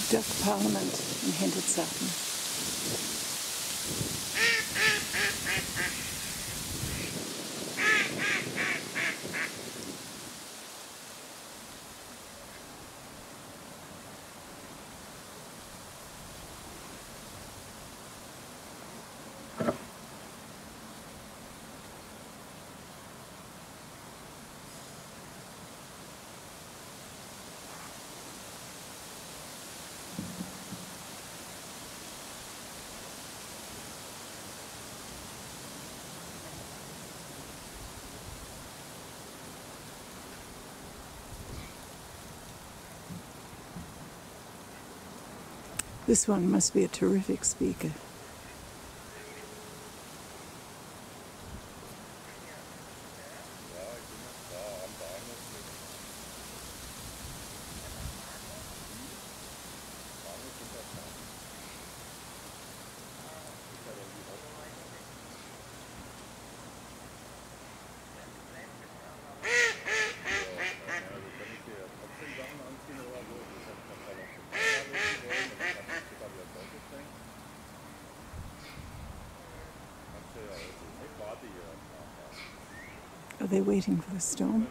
Duck Parliament in Hinterzarten. This one must be a terrific speaker. Are they waiting for the storm?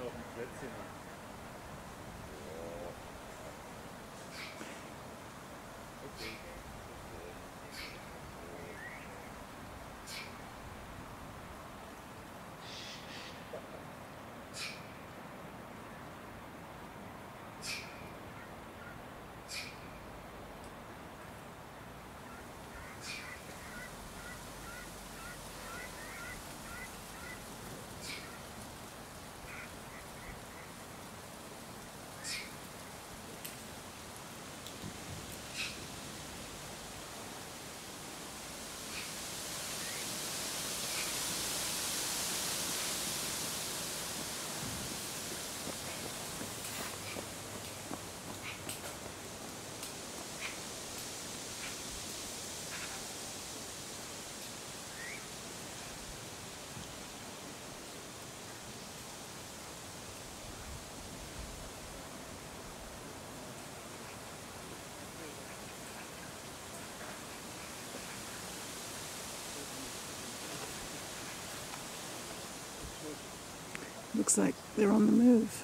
Looks like they're on the move.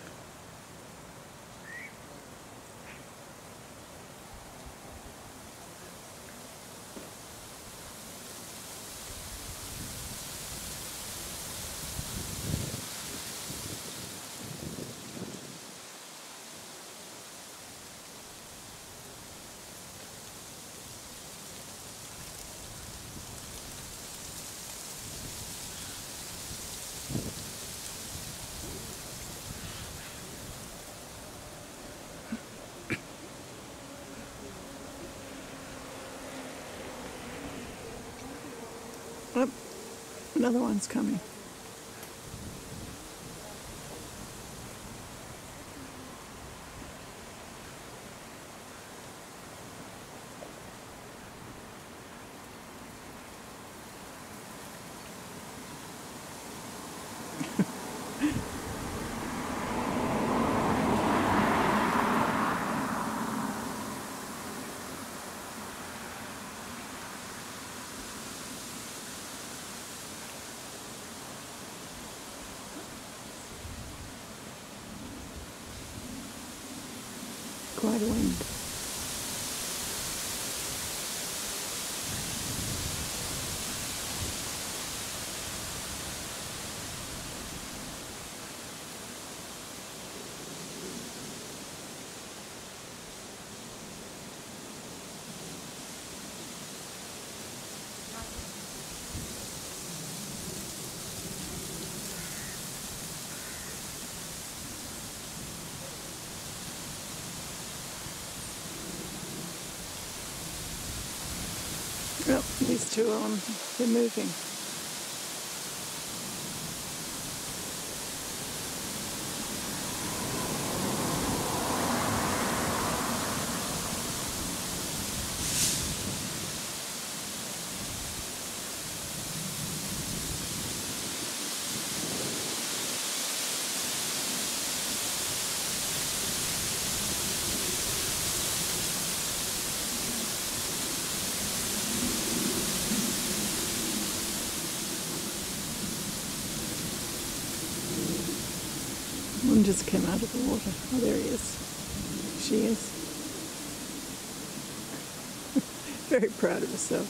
Oh, another one's coming. Quite a wind. Well, these two are on, they're moving. One just came out of the water. Oh, there he is. She is. Very proud of herself.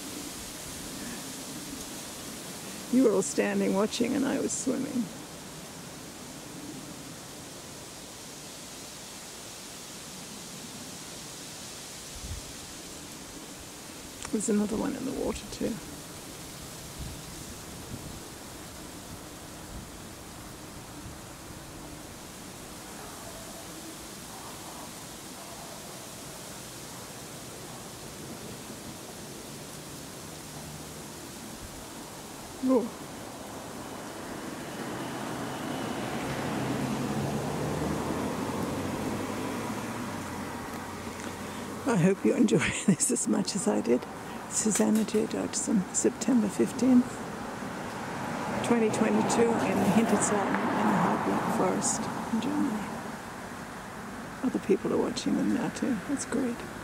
You were all standing watching and I was swimming. There's another one in the water too. Oh. I hope you enjoy this as much as I did. Susanna J. Dodgson, September 15th, 2022, in the Hinterzarten in the high black forest in Germany. Other people are watching them now too. That's great.